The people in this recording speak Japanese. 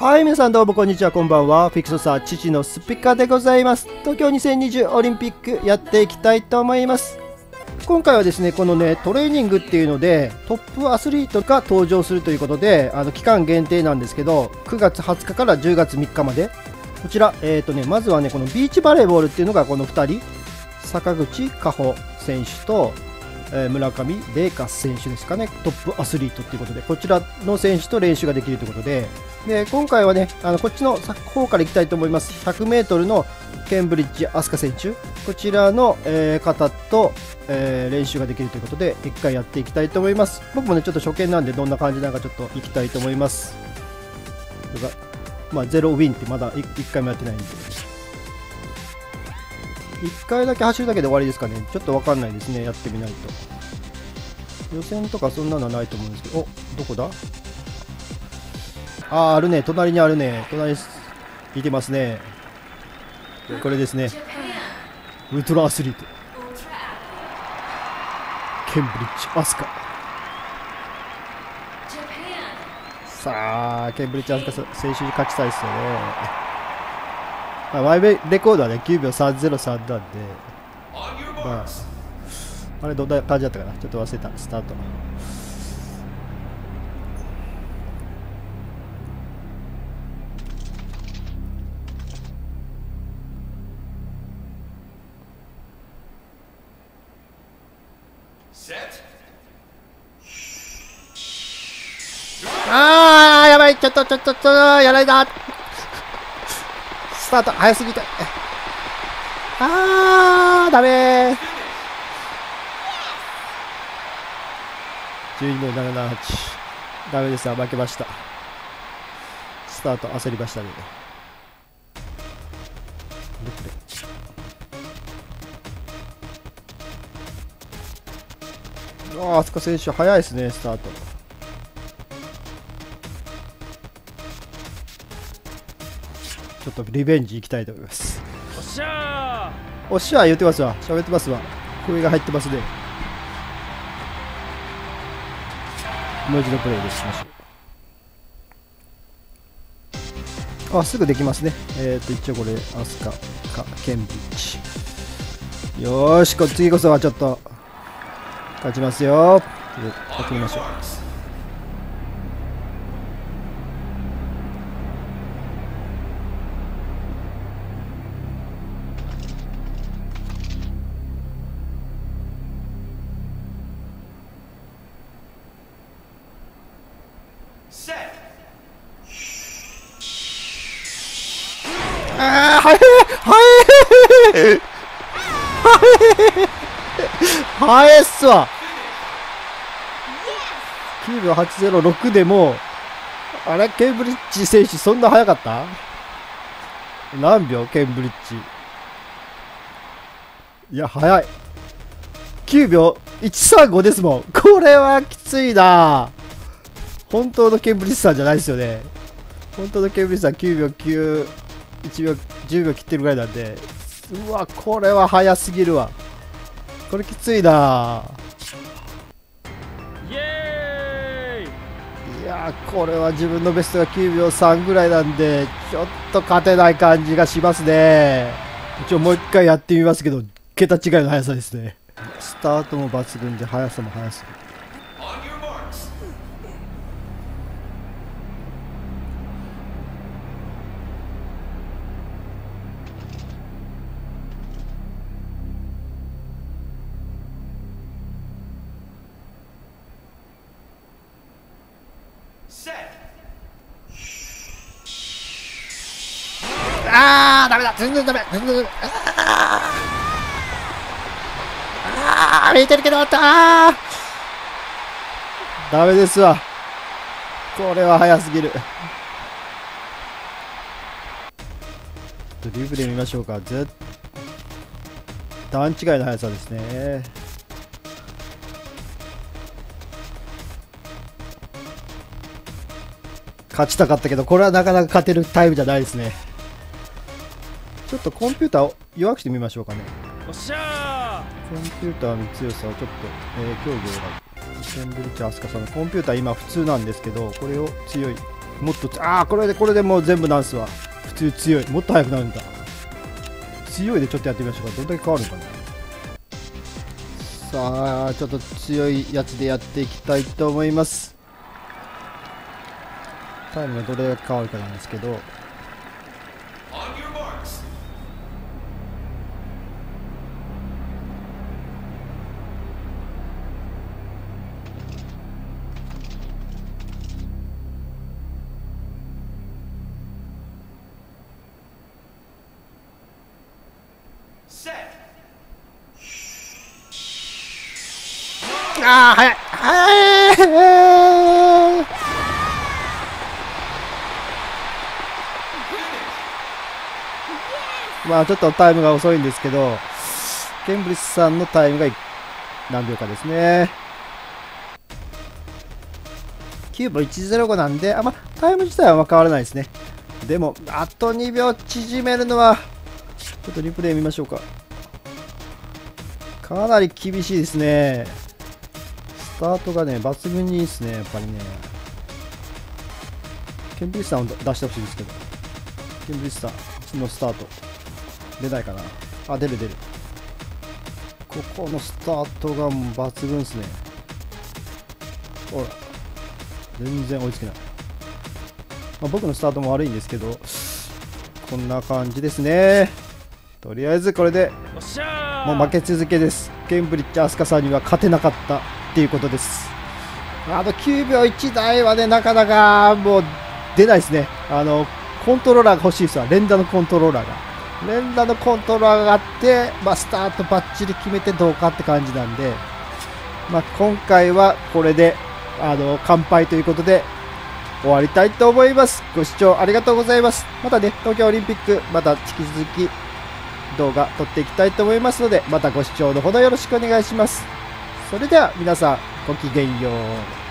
はい、皆さんどうもこんにちは、こんばんは。フィクソサー父のスピカでございます。東京2020オリンピックやっていきたいと思います。今回はですね、このね、トレーニングっていうので、トップアスリートが登場するということで、期間限定なんですけど、9月20日から10月3日まで、こちら、まずはね、このビーチバレーボールっていうのがこの2人、坂口佳穂選手と、村上麗華選手ですかね、トップアスリートということで、こちらの選手と練習ができるということで、今回はね、こっちの方からいきたいと思います。100メートルのケンブリッジ飛鳥選手、こちらの、方と、練習ができるということで、1回やっていきたいと思います。僕もね、ちょっと初見なんで、どんな感じなのかちょっといきたいと思います。まあ、ゼロウィンってまだ1回もやってないんで。1回だけ走るだけで終わりですかね。ちょっと分かんないですね。やってみないと。予選とかそんなのはないと思うんですけど。お、どこだ？あるね。隣にあるね。隣にいてますね。これですね。ウルトラアスリート。ケンブリッジ飛鳥。さあ、ケンブリッジ飛鳥選手に勝ちたいですよね。マイレコードはね、9秒303なんで、まあ、あれどんな感じだったかな、ちょっと忘れた、スタート。やばい、ちょっと、やられた。スタート、早すぎた。ダメー。12の778。ダメですわ、負けました。スタート、焦りましたね。飛鳥選手、早いですね、スタート。ちょっとリベンジいきたいと思います。おっしゃー、おっしゃー言ってますわ。喋ってますわ。声が入ってますね。もう一度プレイでしましょう。すぐできますね。一応これ、アスカか、ケンブリッジ。よーし、次こそはちょっと、勝ちますよ。やってみましょう。早いっすわ。9秒806でも、あれケンブリッジ選手そんな速かった？何秒ケンブリッジ。いや、速い。9秒135ですもん。これはきついな。本当のケンブリッジさんじゃないですよね。本当のケンブリッジさん9秒9、1秒、10秒切ってるぐらいなんで、うわ、これは速すぎるわ。これきついな。イエーイ。いやー、これは自分のベストが9秒3ぐらいなんで、ちょっと勝てない感じがしますね。一応もう一回やってみますけど、桁違いの速さですね。スタートも抜群で、速さも速すぎる。ダメだ、全然ダメ、見えてるけど、ダメですわ。これは速すぎる。リブで見ましょうか。段違いの速さですね。勝ちたかったけど、これはなかなか勝てるタイムじゃないですね。ちょっとコンピューターを弱くしてみましょうかね。おっしゃー。コンピューターの強さをちょっと、競技を選ぶ。ケンブリッジ飛鳥さんのコンピューター今普通なんですけど、これを強いもっとこれでもう全部なんすわ。普通強い。もっと速くなるんだ。強いでちょっとやってみましょうか。どんだけ変わるのかな。さあちょっと強いやつでやっていきたいと思います。タイムがどれだけ変わるかなんですけど、早いちょっとタイムが遅いんですけど、ケンブリッジさんのタイムが何秒かですね。9秒105なんで、タイム自体は変わらないですね。でもあと2秒縮めるのはちょっとリプレイ見ましょうか。かなり厳しいですね。スタートがね抜群にいいですね。やっぱりね、ケンブリッジさんを出してほしいですけど、ケンブリッジさんのスタート出ないかな。出る。ここのスタートがもう抜群ですね。ほら全然追いつけない。僕のスタートも悪いんですけど、こんな感じですね。とりあえずこれでもう負け続けです。ケンブリッジ飛鳥さんには勝てなかったっていうことです。9秒1台はねなかなかもう出ないですね。コントローラーが欲しいですわ。連打のコントローラーがあって、スタートバッチリ決めてどうかって感じなんで、今回はこれで完敗ということで終わりたいと思います。ご視聴ありがとうございます。またね東京オリンピックまた引き続き動画撮っていきたいと思いますので、またご視聴のほどよろしくお願いします。それでは皆さんごきげんよう。